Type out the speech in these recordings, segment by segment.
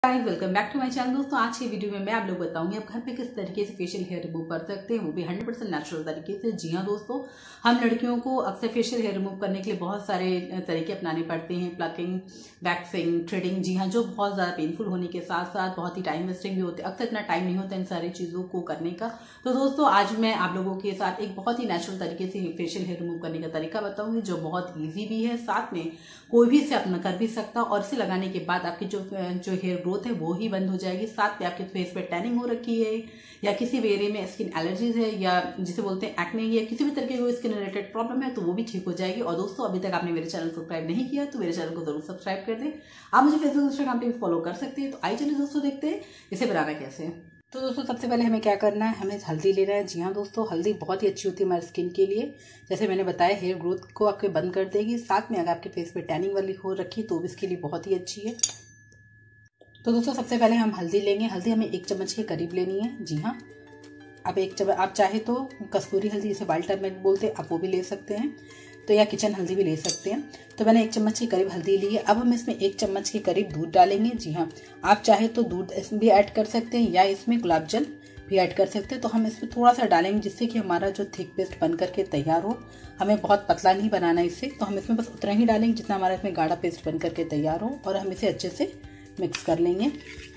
Guys welcome back to my channel. दोस्तों आज की वीडियो में मैं आप लोग बताऊंगी आप घर पे किस तरीके से फेशियल हेयर रिमूव कर सकते हैं, वो भी 100% नेचुरल तरीके से। जी हाँ दोस्तों, हम लड़कियों को अक्सर फेशियल हेयर रिमूव करने के लिए बहुत सारे तरीके अपनाने पड़ते हैं, प्लकिंग, वैक्सिंग, थ्रेडिंग। जी हाँ, जो बहुत ज़्यादा पेनफुल होने के साथ साथ बहुत ही टाइम वेस्टिंग भी होते हैं। अक्सर इतना टाइम नहीं होता इन सारी चीज़ों को करने का। तो दोस्तों आज मैं आप लोगों के साथ एक बहुत ही नेचुरल तरीके से फेशियल हेयर रिमूव करने का तरीका बताऊंगी, जो बहुत ईजी भी है, साथ में कोई भी इसे अपना कर भी सकता। और इसे लगाने के बाद आपकी जो हेयर ग्रोथ है वो ही बंद हो जाएगी। साथ में आपके फेस पे टैनिंग हो रखी है या किसी भी एरिया में स्किन एलर्जीज है या जिसे बोलते हैं एक्ने या किसी भी तरीके की स्किन रिलेटेड प्रॉब्लम है तो वो भी ठीक हो जाएगी। और दोस्तों अभी तक आपने मेरे चैनल को सब्सक्राइब नहीं किया तो मेरे चैनल को जरूर सब्सक्राइब कर दें। आप मुझे फेसबुक इंस्टाग्राम पे फॉलो कर सकते हैं। तो आइए चलिए दोस्तों देखते हैं इसे बनाना कैसे है। तो दोस्तों सबसे पहले हमें क्या करना है, हमें हल्दी लेना है। जी हाँ दोस्तों, हल्दी बहुत ही अच्छी होती है हमारी स्किन के लिए। जैसे मैंने बताया हेयर ग्रोथ को आपके बंद कर देगी, साथ में अगर आपके फेस पे टैनिंग वाली हो रखी तो भी इसके लिए बहुत ही अच्छी है। तो दोस्तों सबसे पहले हम हल्दी लेंगे। हल्दी हमें 1 चम्मच के करीब लेनी है। जी हाँ, आप 1 चम्मच, आप चाहे तो कस्तूरी हल्दी जिसे वाइट टर्मरिक बोलते हैं आप वो भी ले सकते हैं, तो या किचन हल्दी भी ले सकते हैं। तो मैंने 1 चम्मच के करीब हल्दी ली है। अब हम इसमें 1 चम्मच के करीब दूध डालेंगे। जी हाँ, आप चाहे तो दूध इसमें भी ऐड कर सकते हैं या इसमें गुलाब जल भी ऐड कर सकते हैं। तो हम इसमें थोड़ा सा डालेंगे जिससे कि हमारा जो थिक पेस्ट बन करके तैयार हो। हमें बहुत पतला नहीं बनाना इससे, तो हम इसमें बस उतना ही डालेंगे जितना हमारा इसमें गाढ़ा पेस्ट बन करके तैयार हो। और हम इसे अच्छे से मिक्स कर लेंगे।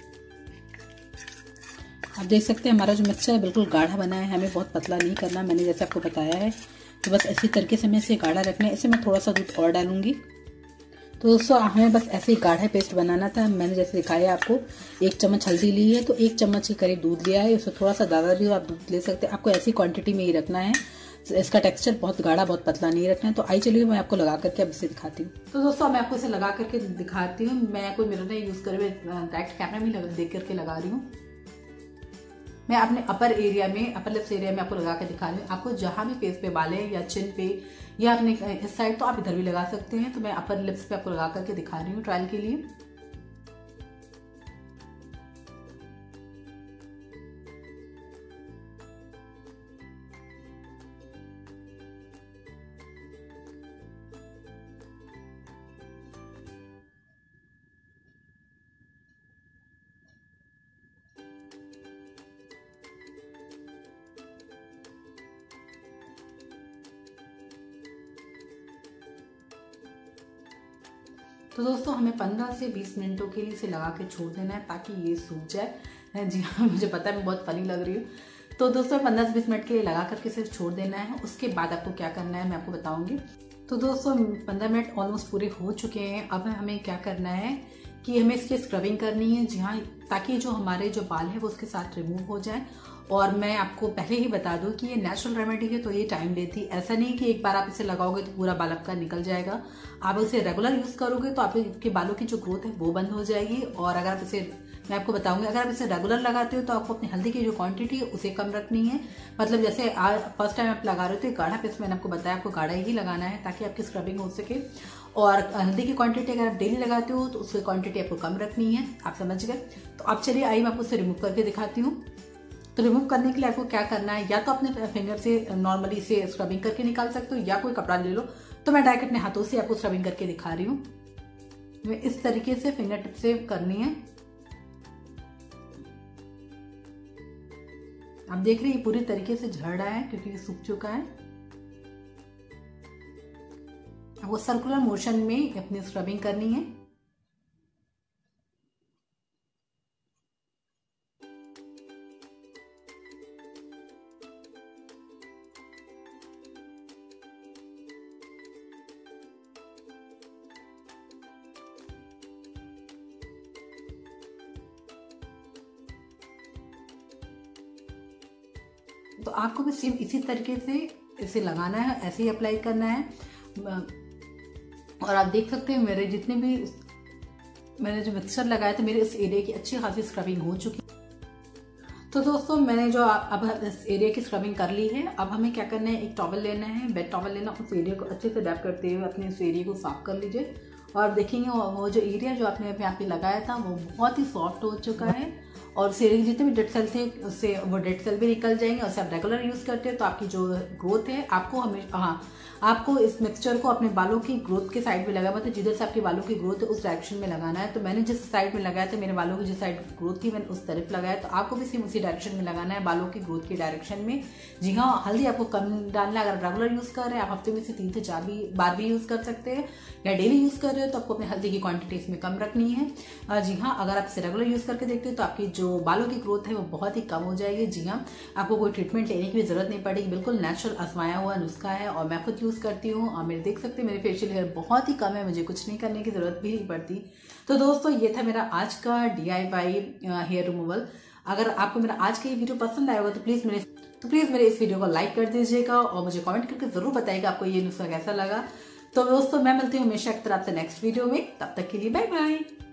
आप देख सकते हैं हमारा जो मिक्सचर है बिल्कुल गाढ़ा बना है, हमें बहुत पतला नहीं करना, मैंने जैसे आपको बताया है। तो बस इसी तरीके से हमें इसे गाढ़ा रखना है। इसे मैं थोड़ा सा दूध और डालूंगी। तो दोस्तों हमें बस ऐसे ही गाढ़ा पेस्ट बनाना था। मैंने जैसे दिखाया आपको 1 चम्मच हल्दी ली है तो 1 चम्मच के करीब दूध लिया है। उससे थोड़ा सा ज़्यादा भी आप दूध ले सकते हैं, आपको ऐसी क्वांटिटी में ही रखना है। इसका टेक्सचर बहुत गाढ़ा बहुत पतला नहीं रखना है। तो आई चलिए मैं आपको लगा करके अब इसे दिखाती हूँ। तो दोस्तों मैं आपको इसे लगा करके दिखाती हूँ। मैं कोई मिरर नहीं यूज कर रही, डायरेक्ट कैमरा में देख करके लगा रही हूँ। मैं अपने अपर लिप्स एरिया में आपको लगा के दिखा रही हूँ। आपको जहां भी फेस पे बाल है या चिन पे या अपने इस साइड तो आप इधर भी लगा सकते हैं। तो मैं अपर लिप्स पे आपको लगा करके दिखा रही हूँ ट्रायल के लिए। तो दोस्तों हमें 15 से 20 मिनटों के लिए इसे लगा के छोड़ देना है ताकि ये सूख जाए। जी हाँ, मुझे पता है मैं बहुत फनी लग रही हूँ। तो दोस्तों 15 से 20 मिनट के लिए लगा करके इसे छोड़ देना है। उसके बाद आपको क्या करना है मैं आपको बताऊंगी। तो दोस्तों 15 मिनट ऑलमोस्ट पूरे हो चुके हैं। अब हमें क्या करना है कि हमें इसकी स्क्रबिंग करनी है। जी हाँ, ताकि जो हमारे जो बाल है वो उसके साथ रिमूव हो जाए। और मैं आपको पहले ही बता दूं कि ये नेचुरल रेमेडी है तो ये टाइम लेती है। ऐसा नहीं कि एक बार आप इसे लगाओगे तो पूरा बाल आपका निकल जाएगा। आप इसे रेगुलर यूज करोगे तो आपके बालों की जो ग्रोथ है वो बंद हो जाएगी। और अगर आप इसे, मैं आपको बताऊंगी, अगर आप इसे रेगुलर लगाते हो तो आपको अपनी हल्दी की जो क्वांटिटी है उसे कम रखनी है। मतलब जैसे आज फर्स्ट टाइम आप लगा रहे हो तो गाढ़ा पेस्ट मैंने आपको बताया आपको गाढ़ा ही लगाना है ताकि आपकी स्क्रबिंग हो सके। और हल्दी की क्वांटिटी अगर आप डेली लगाते हो तो उसकी क्वांटिटी आपको कम रखनी है। आप समझ गए। तो अब चलिए आइए मैं आपको इसे रिमूव करके दिखाती हूँ। तो रिमूव करने के लिए आपको क्या करना है, या तो अपने फिंगर से नॉर्मली इसे स्क्रबिंग करके निकाल सकते हो या कोई कपड़ा ले लो। तो मैं डायरेक्ट अपने हाथों से आपको स्क्रबिंग करके दिखा रही हूँ। मैं इस तरीके से फिंगर टिप से करनी है। आप देख रहे हैं ये पूरी तरीके से झड़ रहा है क्योंकि ये सूख चुका है। आपको सर्कुलर मोशन में अपनी स्क्रबिंग करनी है। तो आपको भी सेम इसी तरीके से इसे लगाना है, ऐसे ही अप्लाई करना है। और आप देख सकते हैं मैंने जो मिक्सचर लगाया था मेरे इस एरिया की अच्छी खासी स्क्रबिंग हो चुकी। तो दोस्तों मैंने जो अब इस एरिया की स्क्रबिंग कर ली है। अब हमें क्या करना है, एक टॉवल लेना है, बेड टॉवल लेना, उस एरिया को अच्छे से डैप करते हुए अपने इस एरिया को साफ कर लीजिए। और देखेंगे वो जो एरिया जो आपने यहाँ पे लगाया था वो बहुत ही सॉफ्ट हो चुका है और उससे जितने भी डेड सेल थे उससे वो डेड सेल भी निकल जाएंगे। और उससे आप रेगुलर यूज़ करते हैं तो आपकी जो ग्रोथ है आपको हमेशा, हाँ, आपको इस मिक्सचर को अपने बालों की ग्रोथ के साइड में लगाना, मतलब जिधर से आपके बालों की ग्रोथ है उस डायरेक्शन में लगाना है। तो मैंने जिस साइड में लगाया था, मेरे बालों की जिस साइड ग्रोथ थी मैंने उस तरफ लगाया, तो आपको भी सेम उसी डायरेक्शन में लगाना है, बालों की ग्रोथ की डायरेक्शन में। जी हाँ, हल्दी आपको कम डालना है। अगर रेगुलर यूज़ कर रहे हैं आप हफ्ते में से 3 से 4 बार भी यूज़ कर सकते हैं, या डेली यूज़ कर रहे हो तो आपको अपनी हल्दी की क्वांटिटी इसमें कम रखनी है। जी हाँ, अगर आप इसे रेगुलर यूज़ करके देखते हो तो आपकी जो बालों की ग्रोथ है वो बहुत ही कम हो जाएगी। जी हाँ, आपको कोई ट्रीटमेंट लेने की भी जरूरत नहीं पड़ेगी, बिल्कुल नेचुरल आजमाया हुआ नुस्खा है और मैं खुद यूज़ करती हूँ। और मेरे देख सकते हैं मेरे फेशियल हेयर बहुत ही कम है, मुझे कुछ नहीं करने की जरूरत भी नहीं पड़ती। तो दोस्तों ये था मेरा आज का DIY हेयर रिमूवल। अगर आपको मेरा आज का ये वीडियो पसंद आएगा तो प्लीज़ मेरे इस वीडियो को लाइक कर दीजिएगा और मुझे कमेंट करके जरूर बताइएगा आपको ये नुस्खा कैसा लगा। तो दोस्तों मैं मिलती हूँ हमेशा एक तरह आपसे नेक्स्ट वीडियो में, तब तक के लिए बाय बाय।